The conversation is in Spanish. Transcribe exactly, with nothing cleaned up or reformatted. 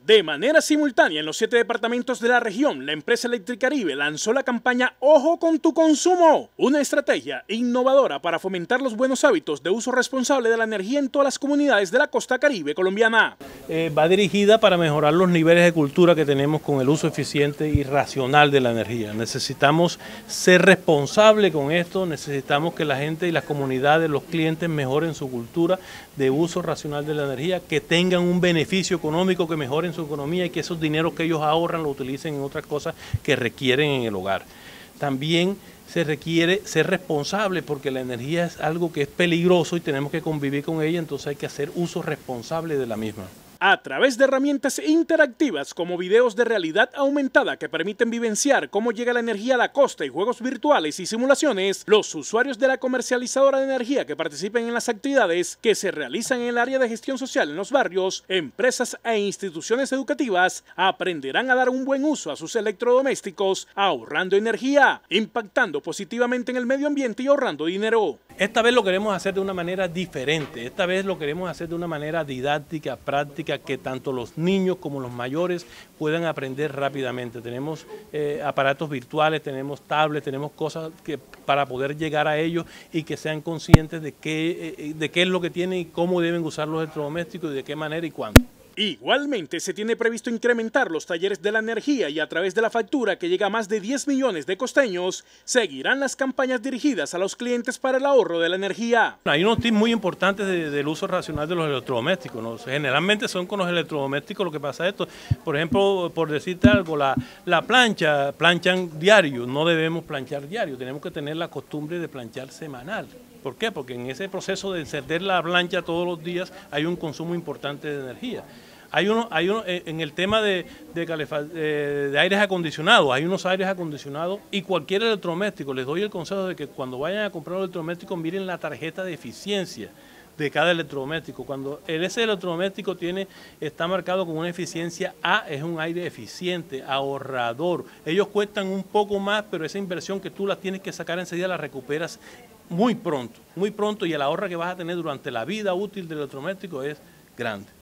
De manera simultánea en los siete departamentos de la región, la empresa Electricaribe lanzó la campaña Ojo con tu consumo, una estrategia innovadora para fomentar los buenos hábitos de uso responsable de la energía en todas las comunidades de la costa caribe colombiana. Eh, va dirigida para mejorar los niveles de cultura que tenemos con el uso eficiente y racional de la energía. Necesitamos ser responsables con esto, necesitamos que la gente y las comunidades, los clientes mejoren su cultura de uso racional de la energía, que tengan un beneficio económico, que mejoren su economía y que esos dineros que ellos ahorran lo utilicen en otras cosas que requieren en el hogar. También se requiere ser responsable porque la energía es algo que es peligroso y tenemos que convivir con ella, entonces hay que hacer uso responsable de la misma. A través de herramientas interactivas como videos de realidad aumentada que permiten vivenciar cómo llega la energía a la costa y juegos virtuales y simulaciones, los usuarios de la comercializadora de energía que participen en las actividades que se realizan en el área de gestión social en los barrios, empresas e instituciones educativas aprenderán a dar un buen uso a sus electrodomésticos, ahorrando energía, impactando positivamente en el medio ambiente y ahorrando dinero. Esta vez lo queremos hacer de una manera diferente, esta vez lo queremos hacer de una manera didáctica, práctica, que tanto los niños como los mayores puedan aprender rápidamente. Tenemos eh, aparatos virtuales, tenemos tablets, tenemos cosas que, para poder llegar a ellos y que sean conscientes de qué, eh, de qué es lo que tienen y cómo deben usar los electrodomésticos y de qué manera y cuándo. Igualmente se tiene previsto incrementar los talleres de la energía y a través de la factura que llega a más de diez millones de costeños, seguirán las campañas dirigidas a los clientes para el ahorro de la energía. Hay unos tips muy importantes de, del uso racional de los electrodomésticos, ¿no? Generalmente son con los electrodomésticos lo que pasa esto. Por ejemplo, por decirte algo, la, la plancha, planchan diario, no debemos planchar diario, tenemos que tener la costumbre de planchar semanal. ¿Por qué? Porque en ese proceso de encender la plancha todos los días hay un consumo importante de energía. Hay uno, hay uno en el tema de, de, de aires acondicionados, hay unos aires acondicionados y cualquier electrodoméstico, les doy el consejo de que cuando vayan a comprar un electrodoméstico miren la tarjeta de eficiencia de cada electrodoméstico. Cuando ese electrodoméstico tiene, está marcado con una eficiencia A, es un aire eficiente, ahorrador. Ellos cuestan un poco más, pero esa inversión que tú la tienes que sacar enseguida la recuperas muy pronto, muy pronto y el ahorro que vas a tener durante la vida útil del electrodoméstico es grande.